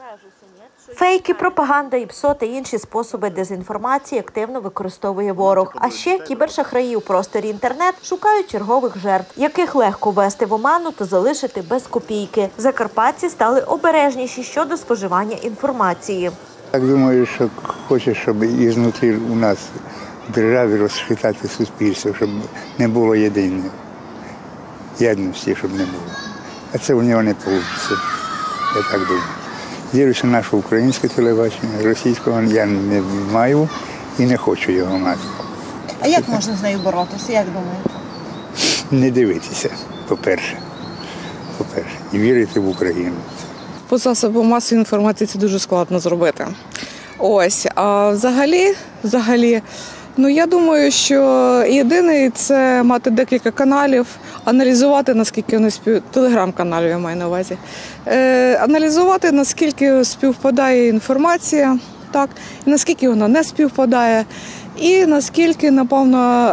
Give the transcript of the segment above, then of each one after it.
Фейки, пропаганда, ІПСО та інші способи дезінформації активно використовує ворог. А ще кібершахраї у просторі інтернет шукають чергових жертв, яких легко ввести в оману та залишити без копійки. Закарпатці стали обережніші щодо споживання інформації. Так думаю, що хоче, щоб і знутрі у нас в державі розхитати суспільство, щоб не було єдності, щоб не було. А це у нього не вийде, я так думаю. Дивлюся наше українське телебачення, російського я не маю і не хочу його мати. А як можна з нею боротися, як думаєте? Не дивитися, по-перше, і вірити в Україну. По засобам масової інформації це дуже складно зробити. А взагалі, я думаю, що єдине – це мати декілька каналів, аналізувати, наскільки вони телеграм-каналів, я маю на увазі, аналізувати, наскільки співпадає інформація, так, і наскільки вона не співпадає, і наскільки, напевно,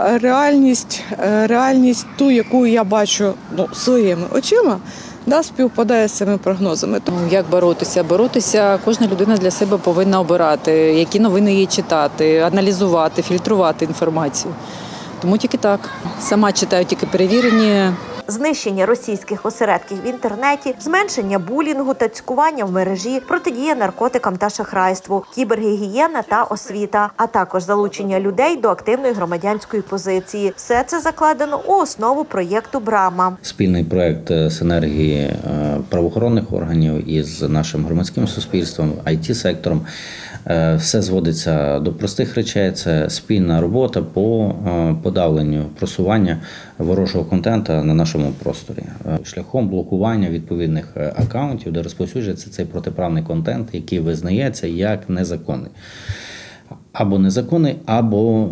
реальність ту, яку я бачу своїми очима, співпадає з цими прогнозами. Як боротися? Боротися кожна людина для себе повинна обирати, які новини їй читати, аналізувати, фільтрувати інформацію. Тому тільки так. Сама читаю тільки перевірені. Знищення російських осередків в інтернеті, зменшення булінгу та цькування в мережі, протидія наркотикам та шахрайству, кібергігієна та освіта, а також залучення людей до активної громадянської позиції. Все це закладено у основу проєкту «Брама». Спільний проєкт синергії правоохоронних органів із нашим громадським суспільством, IT-сектором. Все зводиться до простих речей. Це спільна робота по подавленню просування ворожого контенту на нашому просторі. Шляхом блокування відповідних акаунтів, де розповсюджується цей протиправний контент, який визнається як незаконний. Або незаконний, або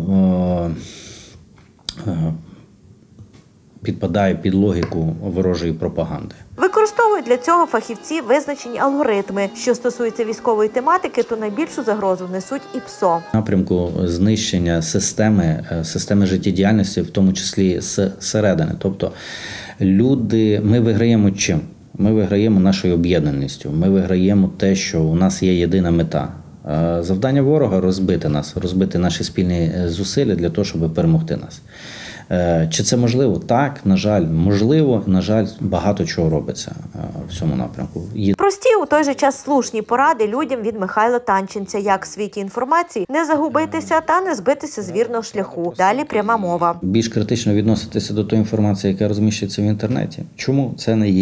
підпадає під логіку ворожої пропаганди. Використовують для цього фахівці визначені алгоритми. Що стосується військової тематики, то найбільшу загрозу несуть ІПСО. Напрямку знищення системи життєдіяльності, в тому числі зсередини. Тобто ми виграємо чим? Ми виграємо нашою об'єднаністю. Ми виграємо те, що у нас є єдина мета. Завдання ворога – розбити наші спільні зусилля для того, щоб перемогти нас. Чи це можливо? Так, на жаль, можливо, на жаль, багато чого робиться в цьому напрямку. Прості, у той же час слушні поради людям від Михайла Танченця, як в світі інформації не загубитися та не збитися з вірного шляху. Далі пряма мова. Більш критично відноситися до тої інформації, яка розміщується в інтернеті. Чому?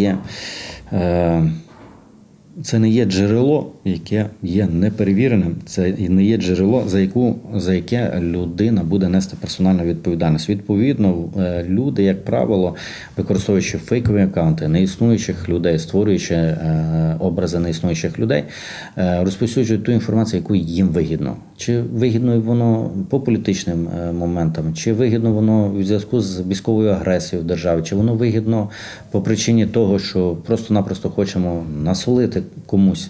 Це не є джерело, яке є неперевіреним, це не є джерело, за яке людина буде нести персональну відповідальність. Відповідно, люди, як правило, використовуючи фейкові акаунти неіснуючих людей, створюючи образи неіснуючих людей, розповсюджують ту інформацію, яку їм вигідно. Чи вигідно воно по політичним моментам, чи вигідно воно в зв'язку з військовою агресією в державі, чи воно вигідно по причині того, що просто-напросто хочемо насолити комусь.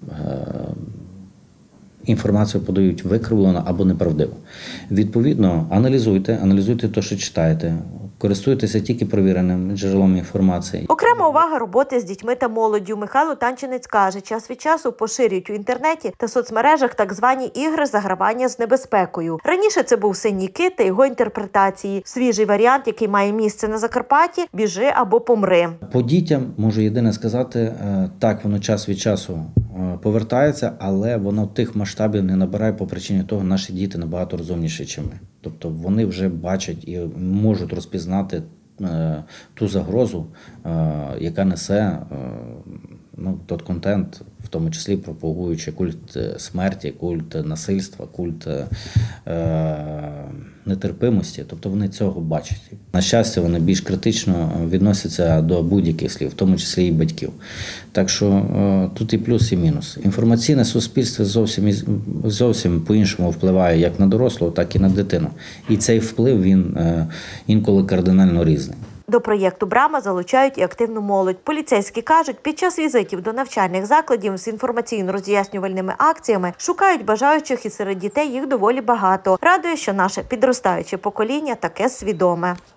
Інформацію подають викривлено або неправдиво. Відповідно, аналізуйте те, що читаєте. Користуйтеся тільки перевіреним джерелом інформації. Окрема увага роботи з дітьми та молоддю. Михайло Танченець каже, час від часу поширюють у інтернеті та соцмережах так звані ігри загравання з небезпекою. Раніше це був «Синій кит» та його інтерпретації. Свіжий варіант, який має місце на Закарпатті – «Біжи або помри». По дітям можу єдине сказати, так, воно час від часу повертається, але воно тих масштабів не набирає по причині того, наші діти набагато розумніші, ніж ми. Тобто вони вже бачать і можуть розпізнати ту загрозу, яка несе той контент, в тому числі пропагуючи культ смерті, культ насильства, культ нетерпимості. Тобто вони цього бачать. На щастя, вони більш критично відносяться до будь-яких слів, в тому числі і батьків. Так що тут і плюс, і мінус. Інформаційне суспільство зовсім по-іншому впливає як на дорослого, так і на дитину. І цей вплив, він інколи кардинально різний. До проєкту «Брама» залучають і активну молодь. Поліцейські кажуть, під час візитів до навчальних закладів з інформаційно-роз'яснювальними акціями шукають бажаючих, і серед дітей їх доволі багато. Радує, що наше підростаюче покоління таке свідоме.